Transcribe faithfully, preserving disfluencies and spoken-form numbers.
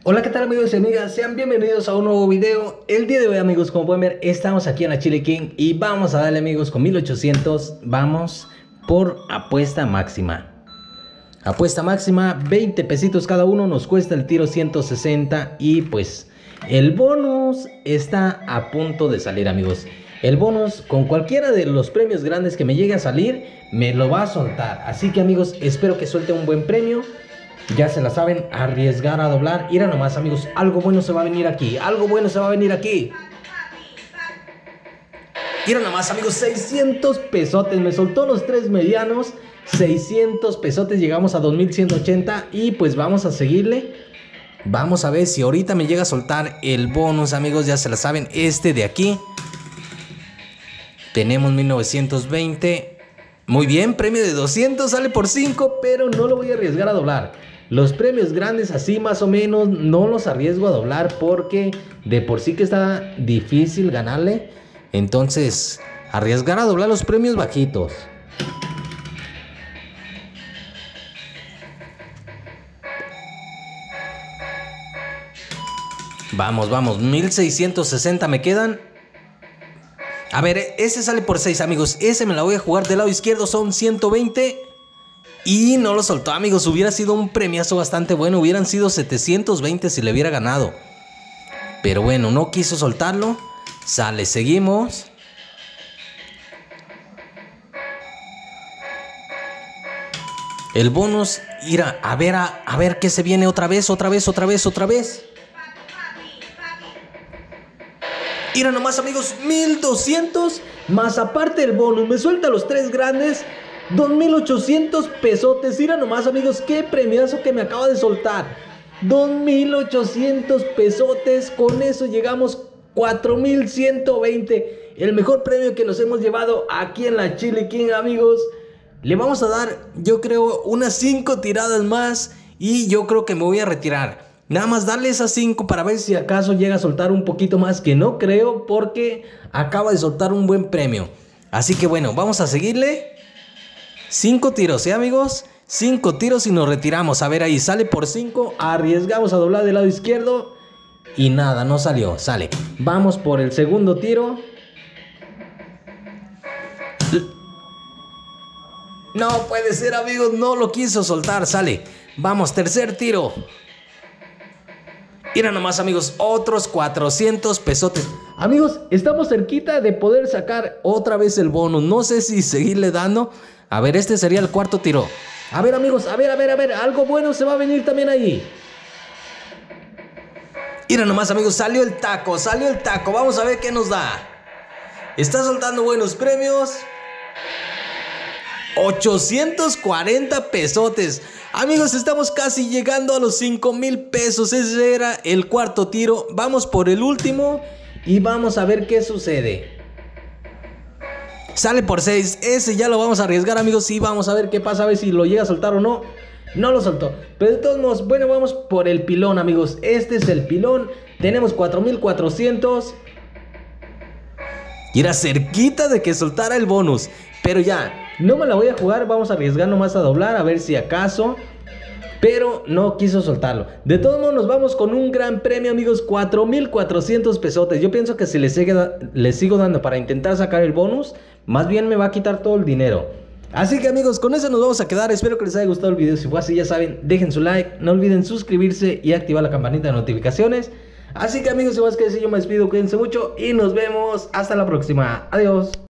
Hola, ¿qué tal amigos y amigas? Sean bienvenidos a un nuevo video. El día de hoy, amigos, como pueden ver, estamos aquí en la Chile King y vamos a darle, amigos, con mil ochocientos. Vamos por apuesta máxima. Apuesta máxima, veinte pesitos cada uno, nos cuesta el tiro ciento sesenta y pues el bonus está a punto de salir, amigos. El bonus con cualquiera de los premios grandes que me llegue a salir, me lo va a soltar. Así que, amigos, espero que suelte un buen premio. Ya se la saben, arriesgar a doblar. Mira nomás, amigos, algo bueno se va a venir aquí. Algo bueno se va a venir aquí. Mira nomás, amigos, seiscientos pesotes. Me soltó los tres medianos. seiscientos pesotes, llegamos a dos mil ciento ochenta. Y pues vamos a seguirle. Vamos a ver si ahorita me llega a soltar el bonus, amigos. Ya se la saben, este de aquí. Tenemos mil novecientos veinte. Muy bien, premio de doscientos, sale por cinco, pero no lo voy a arriesgar a doblar. Los premios grandes así más o menos no los arriesgo a doblar porque de por sí que está difícil ganarle. Entonces, arriesgar a doblar los premios bajitos. Vamos, vamos, mil seiscientos sesenta me quedan. A ver, ese sale por seis, amigos. Ese me la voy a jugar del lado izquierdo, son ciento veinte. Y no lo soltó, amigos. Hubiera sido un premiazo bastante bueno. Hubieran sido setecientos veinte si le hubiera ganado. Pero bueno, no quiso soltarlo. Sale, seguimos. El bonus, ir a, a ver, a, a ver qué se viene otra vez, otra vez, otra vez, otra vez. Mira nomás, amigos, mil doscientos. Más aparte el bonus, me suelta los tres grandes. dos mil ochocientos pesotes. Mira nomás, amigos, qué premiazo que me acaba de soltar. dos mil ochocientos pesotes. Con eso llegamos cuatro mil ciento veinte. El mejor premio que nos hemos llevado aquí en la Chile King, amigos. Le vamos a dar, yo creo, unas cinco tiradas más. Y yo creo que me voy a retirar. Nada más darle esas cinco para ver si acaso llega a soltar un poquito más. Que no creo, porque acaba de soltar un buen premio. Así que bueno, vamos a seguirle. Cinco tiros, ¿eh, amigos? Cinco tiros y nos retiramos. A ver, ahí sale por cinco. Arriesgamos a doblar del lado izquierdo. Y nada, no salió. Sale. Vamos por el segundo tiro. No puede ser, amigos. No lo quiso soltar. Sale. Vamos, tercer tiro. Mira nomás, amigos, otros cuatrocientos pesotes. Amigos, estamos cerquita de poder sacar otra vez el bonus. No sé si seguirle dando. A ver, este sería el cuarto tiro. A ver, amigos, a ver, a ver, a ver. Algo bueno se va a venir también ahí. Mira nomás, amigos, salió el taco, salió el taco. Vamos a ver qué nos da. Está soltando buenos premios. ochocientos cuarenta pesotes. Amigos, estamos casi llegando a los cinco mil pesos. Ese era el cuarto tiro. Vamos por el último y vamos a ver qué sucede. Sale por seis. Ese ya lo vamos a arriesgar, amigos. Y vamos a ver qué pasa, a ver si lo llega a soltar o no. No lo soltó. Pero de todos modos, bueno, vamos por el pilón, amigos. Este es el pilón. Tenemos cuatro mil cuatrocientos. Y era cerquita de que soltara el bonus. Pero ya, no me la voy a jugar. Vamos a arriesgar nomás a doblar, a ver si acaso. Pero no quiso soltarlo. De todos modos nos vamos con un gran premio, amigos. cuatro mil cuatrocientos pesotes. Yo pienso que si le, sigue, le sigo dando para intentar sacar el bonus, más bien me va a quitar todo el dinero. Así que, amigos, con eso nos vamos a quedar. Espero que les haya gustado el video. Si fue así, ya saben, dejen su like. No olviden suscribirse y activar la campanita de notificaciones. Así que, amigos, sin más que decir, yo me despido. Cuídense mucho y nos vemos hasta la próxima. Adiós.